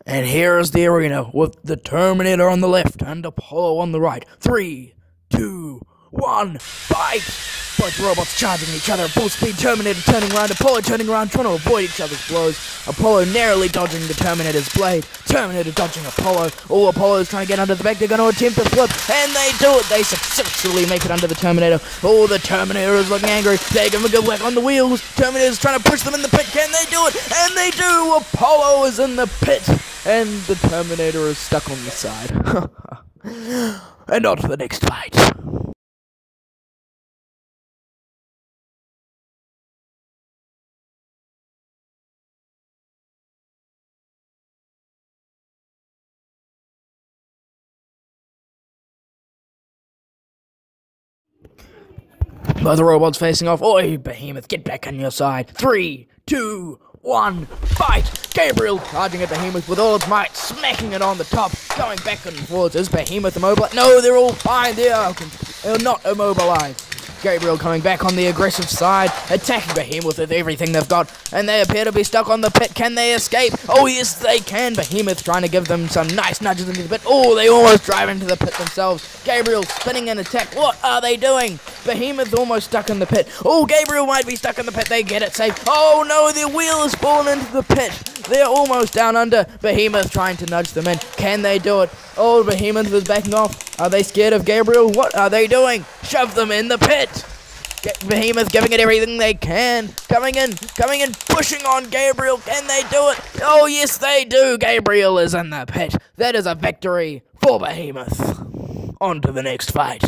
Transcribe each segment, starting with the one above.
And here is the arena with the Terminator on the left and Apollo on the right. 3, 2, 1, fight! Both robots charging each other at full speed. Terminator turning around, Apollo turning around, trying to avoid each other's blows. Apollo narrowly dodging the Terminator's blade. Terminator dodging Apollo. Oh, Apollo's trying to get under the back. They're going to attempt to flip, and they do it. They successfully make it under the Terminator. Oh, the Terminator is looking angry. They give him a good whack on the wheels. Terminator's trying to push them in the pit. Can they do it? And they do. Apollo is in the pit, and the Terminator is stuck on the side. And on to the next fight. Both the robots facing off. Oi, Behemoth, get back on your side. 3, 2, 1, fight! Gabriel charging at Behemoth with all its might, smacking it on the top, going back and forth. Is Behemoth immobilized? No, they're all fine. They're not immobilized. Gabriel coming back on the aggressive side, attacking Behemoth with everything they've got, and they appear to be stuck on the pit. Can they escape? Oh yes, they can. Behemoth trying to give them some nice nudges into the pit. Oh, they almost drive into the pit themselves. Gabriel spinning an attack. What are they doing? Behemoth almost stuck in the pit. Oh, Gabriel might be stuck in the pit. They get it safe. Oh no, their wheel has fallen into the pit. They're almost down under. Behemoth trying to nudge them in. Can they do it? Oh, Behemoth is backing off. Are they scared of Gabriel? What are they doing? Shove them in the pit. Behemoth giving it everything they can. Coming in, pushing on Gabriel. Can they do it? Oh, yes, they do. Gabriel is in the pit. That is a victory for Behemoth. On to the next fight.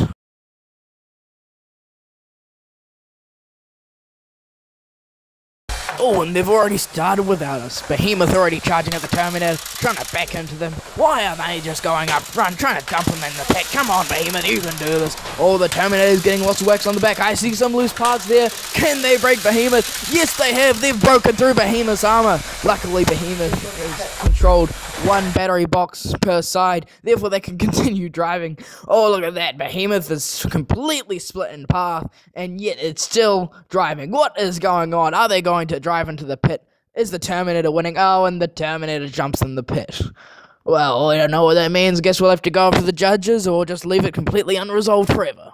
Oh, and they've already started without us. Behemoth already charging at the Terminator, trying to back into them. Why are they just going up front, trying to dump them in the pit? Come on, Behemoth, you can do this. Oh, the Terminator's getting lots of whacks on the back. I see some loose parts there. Can they break Behemoth? Yes, they have. They've broken through Behemoth's armor. Luckily, Behemoth has controlled one battery box per side. Therefore, they can continue driving. Oh, look at that. Behemoth is completely split in half, and yet it's still driving. What is going on? Are they going to drive into the pit? Is the Terminator winning? Oh, and the Terminator jumps in the pit. Well, I don't know what that means. Guess we'll have to go up to the judges or just leave it completely unresolved forever.